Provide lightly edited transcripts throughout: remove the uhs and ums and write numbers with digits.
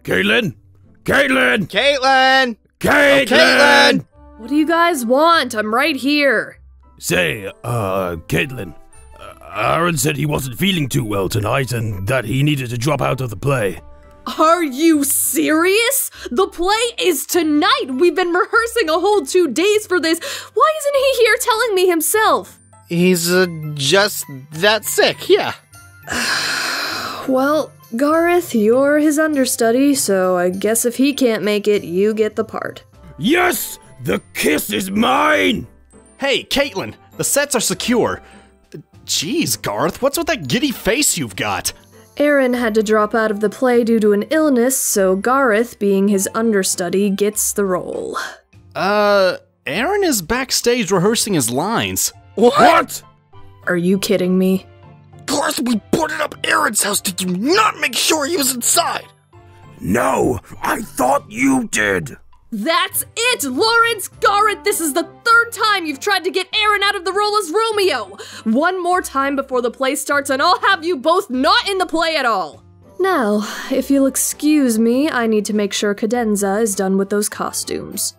Caitlin! Caitlin! Caitlin! Caitlin! Caitlin! What do you guys want? I'm right here. Say, Caitlin, Aaron said he wasn't feeling too well tonight and that he needed to drop out of the play. Are you serious? The play is tonight. We've been rehearsing a whole 2 days for this. Why isn't he here telling me himself? He's just that sick, yeah. Well, Gareth, you're his understudy, so I guess if he can't make it, you get the part. Yes! The kiss is mine! Hey, Caitlin, the sets are secure. Jeez, Garth, what's with that giddy face you've got? Aaron had to drop out of the play due to an illness, so Gareth, being his understudy, gets the role. Aaron is backstage rehearsing his lines. What? Are you kidding me? Garth, we boarded up Aaron's house. Did you not make sure he was inside? No, I thought you did. That's it, Lawrence! Gareth, this is the 3rd time you've tried to get Aaron out of the role as Romeo! One more time before the play starts and I'll have you both not in the play at all! Now, if you'll excuse me, I need to make sure Cadenza is done with those costumes.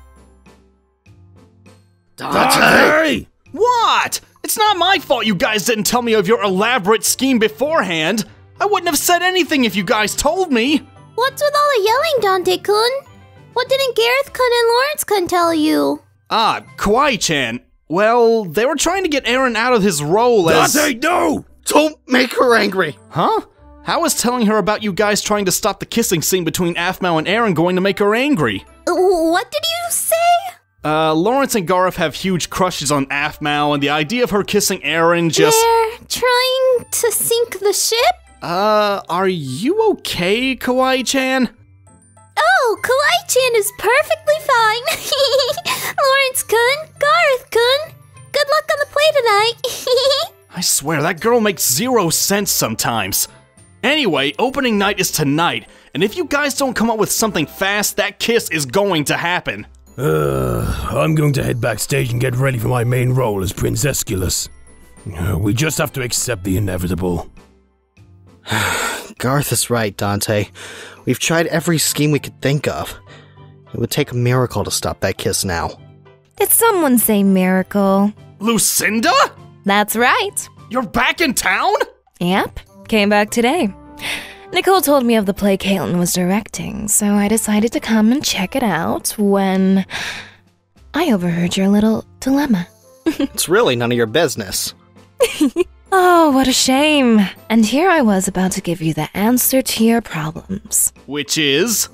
Dante! What? It's not my fault you guys didn't tell me of your elaborate scheme beforehand. I wouldn't have said anything if you guys told me. What's with all the yelling, Dante-kun? What didn't Gareth-kun and Lawrence-kun tell you? Ah, Kawaii-chan. Well, they were trying to get Aaron out of his role as— Dante, no! Don't make her angry. Huh? How is telling her about you guys trying to stop the kissing scene between Aphmau and Aaron going to make her angry? What did you say? Lawrence and Gareth have huge crushes on Aphmau, and the idea of her kissing Aaron just— They're trying to sink the ship? Are you okay, Kawaii-chan? Oh, Kawaii-chan is perfectly fine. Lawrence-kun, Gareth-kun, good luck on the play tonight. I swear, that girl makes 0 sense sometimes. Anyway, opening night is tonight, and if you guys don't come up with something fast, that kiss is going to happen. I'm going to head backstage and get ready for my main role as Prince Aeschylus. We just have to accept the inevitable. Garth is right, Dante. We've tried every scheme we could think of. It would take a miracle to stop that kiss now. Did someone say miracle? Lucinda? That's right. You're back in town? Yep, came back today. Nicole told me of the play Caitlin was directing, so I decided to come and check it out when I overheard your little dilemma. It's really none of your business. Oh, what a shame. And here I was about to give you the answer to your problems. Which is?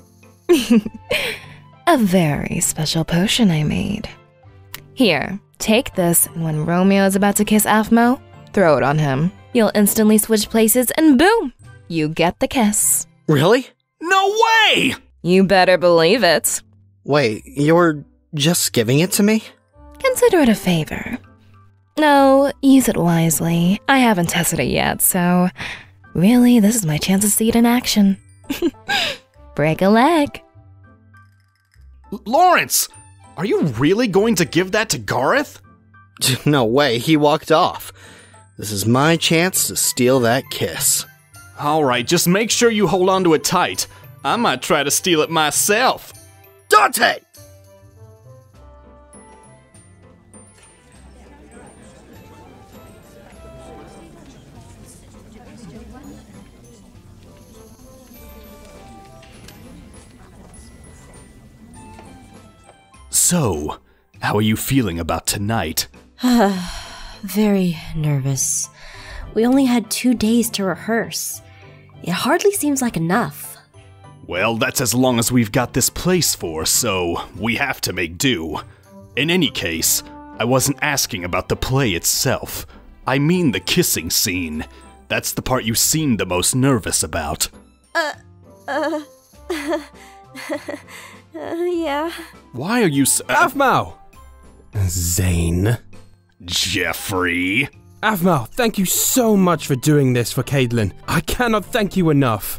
A very special potion I made. Here, take this, and when Romeo is about to kiss Aphmau, throw it on him. You'll instantly switch places, and boom! You get the kiss. Really? No way! You better believe it. Wait, you're just giving it to me? Consider it a favor. No, use it wisely. I haven't tested it yet, so really, this is my chance to see it in action. Break a leg. Lawrence! Are you really going to give that to Gareth? No way, he walked off. This is my chance to steal that kiss. Alright, just make sure you hold on to it tight. I might try to steal it myself. Dante! So, how are you feeling about tonight? Very nervous. We only had 2 days to rehearse. It hardly seems like enough. Well, that's as long as we've got this place for, so we have to make do. In any case, I wasn't asking about the play itself. I mean the kissing scene. That's the part you seemed the most nervous about. Yeah. Why are you Aphmau! Zane. Jeffrey? Aphmau, thank you so much for doing this for Caitlin. I cannot thank you enough.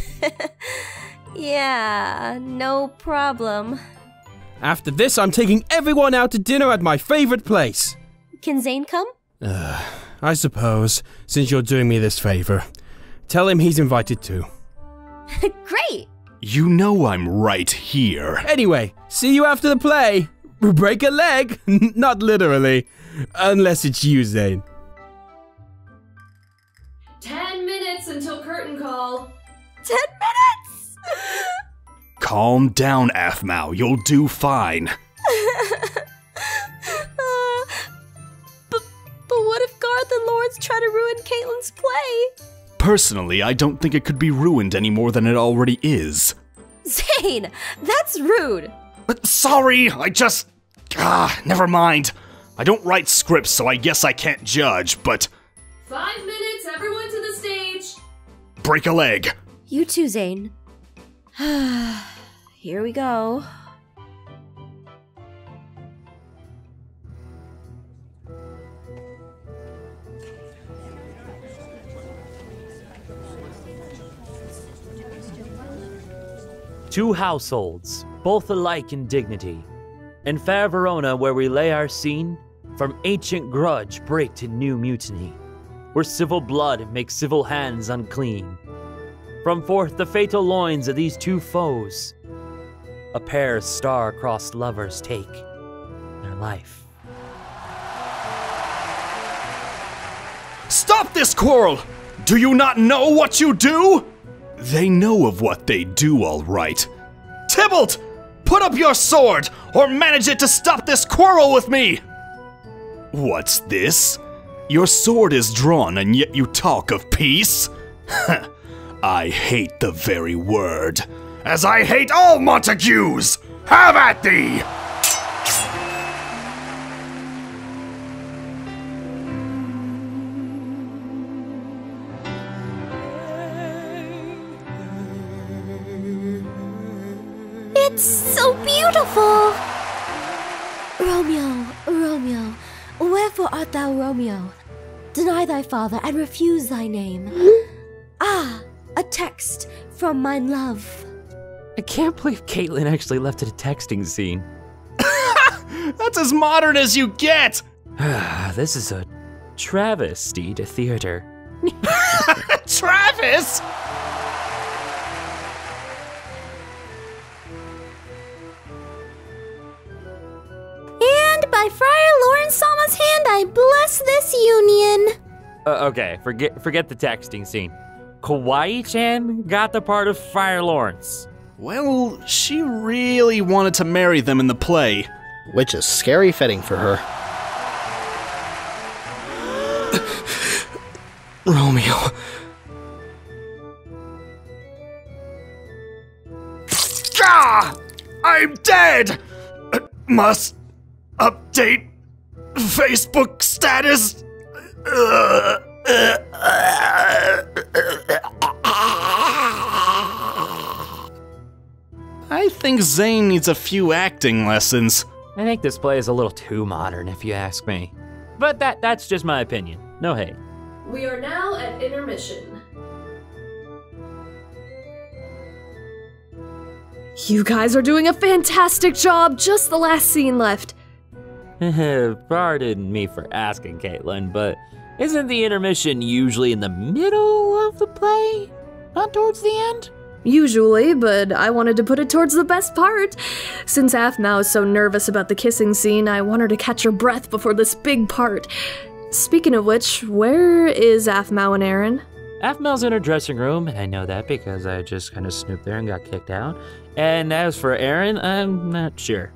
Yeah, no problem. After this, I'm taking everyone out to dinner at my favorite place. Can Zane come? I suppose, since you're doing me this favor. Tell him he's invited too. Great! You know I'm right here. Anyway, see you after the play. Break a leg. Not literally. Unless it's you, Zane. 10 minutes until curtain call. 10 minutes! Calm down, Aphmau. You'll do fine. But what if Garth and Lawrence try to ruin Caitlin's play? Personally, I don't think it could be ruined any more than it already is. Zane, that's rude. But sorry, never mind. I don't write scripts, so I guess I can't judge, but 5 minutes, everyone to the stage. break a leg. You too, Zane. Here we go. Two households, both alike in dignity. In fair Verona, where we lay our scene, from ancient grudge break to new mutiny, where civil blood makes civil hands unclean. From forth the fatal loins of these two foes, a pair of star-crossed lovers take their life. Stop this quarrel! Do you not know what you do? They know of what they do, all right. Tybalt! Put up your sword, or manage it to stop this quarrel with me! What's this? Your sword is drawn, and yet you talk of peace? I hate the very word, as I hate all Montagues! Have at thee! It's so beautiful! Romeo, Romeo, wherefore art thou Romeo? Deny thy father and refuse thy name. Ah, a text from mine love. I can't believe Caitlin actually left it a texting scene. That's as modern as you get! This is a travesty to theater. Travis! And by Friar Lawrence Sama's hand, I bless this union. Okay, forget the texting scene. Kawaii-chan got the part of Friar Lawrence. Well, she really wanted to marry them in the play. Which is scary fitting for her. Romeo. Gah! I'm dead! Must update Facebook status. I think Zane needs a few acting lessons. I think this play is a little too modern, if you ask me. But that's just my opinion. No hate. We are now at intermission. You guys are doing a fantastic job. Just the last scene left. Pardon me for asking, Caitlin, but isn't the intermission usually in the middle of the play? Not towards the end? Usually, but I wanted to put it towards the best part. Since Aphmau is so nervous about the kissing scene, I want her to catch her breath before this big part. Speaking of which, where is Aphmau and Aaron? Aphmau's in her dressing room, and I know that because I just kind of snooped there and got kicked out. And as for Aaron, I'm not sure.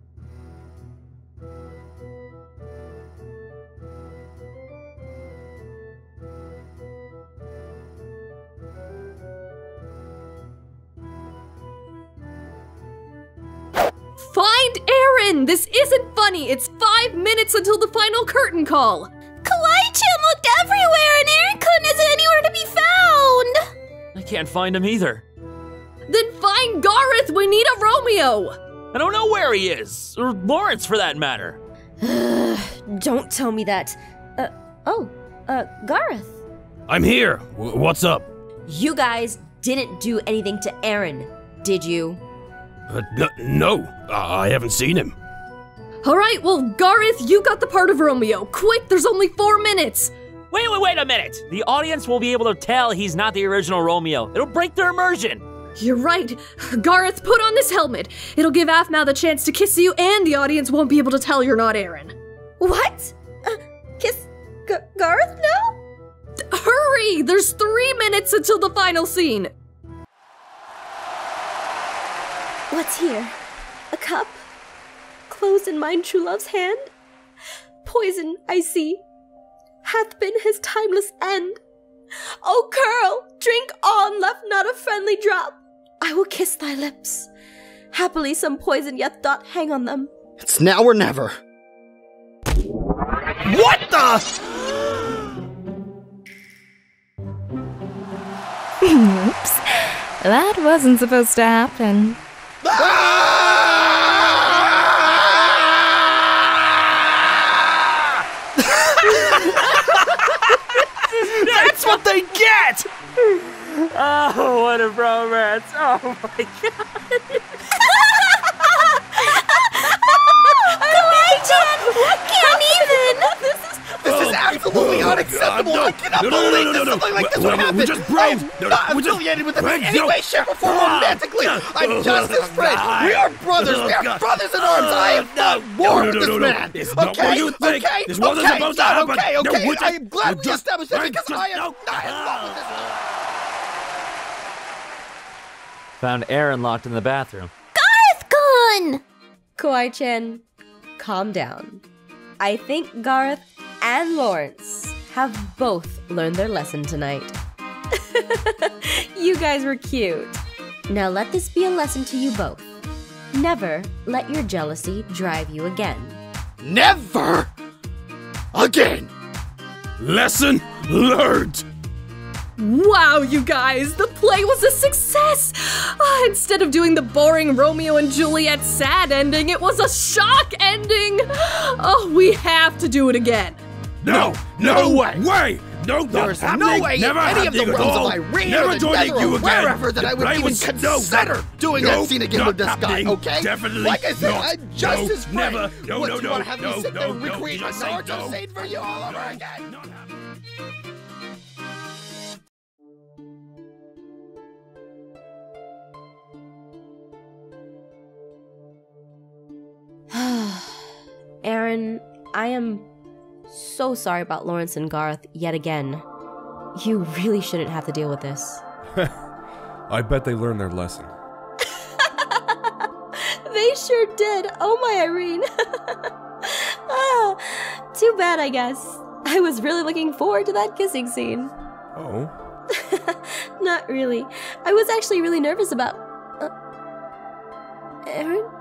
Find Aaron! This isn't funny! It's 5 minutes until the final curtain call! Kawaii-chan looked everywhere and Aaron isn't anywhere to be found! I can't find him either. Then find Gareth! We need a Romeo! I don't know where he is, or Lawrence for that matter. Don't tell me that. Gareth. I'm here. What's up? You guys didn't do anything to Aaron, did you? No, I haven't seen him. Alright, well, Gareth, you got the part of Romeo. Quick, there's only 4 minutes! Wait a minute! The audience will be able to tell he's not the original Romeo. It'll break their immersion. You're right. Gareth, put on this helmet. It'll give Aphmau the chance to kiss you, and the audience won't be able to tell you're not Aaron. What? Kiss Gareth now? Hurry! There's 3 minutes until the final scene. What's here? A cup? Closed in mine true love's hand? Poison, I see, hath been his timeless end. O curl, drink on, left not a friendly drop. I will kiss thy lips. Happily some poison yet doth hang on them. It's now or never. What the? Oops. That wasn't supposed to happen. That's what they get! Oh, what a romance. Oh my god. Can't even! This is absolutely unacceptable! I cannot believe that something like this would happen! We're just bros! I'm not affiliated with them in any way, shape, or form romantically! I'm just his friend! We are brothers! We are brothers in arms! I have fought war with this man! It's not what you think! Okay? This wasn't supposed to happen! Okay, No, okay! we're just- I am glad we're we just- established that we're because just- I am no. not in love with this man! Found Aaron locked in the bathroom. Gareth gone! Kawaii-chan, calm down. I think Gareth and Lawrence have both learned their lesson tonight. You guys were cute. Now let this be a lesson to you both. Never let your jealousy drive you again. Never again! Lesson learned! Wow, you guys, the play was a success! Instead of doing the boring Romeo and Juliet sad ending, it was a shock ending! Oh, we have to do it again. No way! No, There's not no happening. way Never in any of the happening at realms of all. Irene Never or the joining Nether you or again. wherever that The I would play even was- consider doing that scene again not with this guy, happening. okay? Definitely like I said, not. I'm just No, his friend. never. No, What, no, do you want to have no, me sit no, there and no, recreate my just say Naruto no. scene for you all over again? Not happening. Aaron, I am so sorry about Lawrence and Garth yet again. You really shouldn't have to deal with this. I bet they learned their lesson. They sure did. Oh my Irene. Too bad, I guess. I was really looking forward to that kissing scene. Oh? Not really. I was actually really nervous about... Aaron?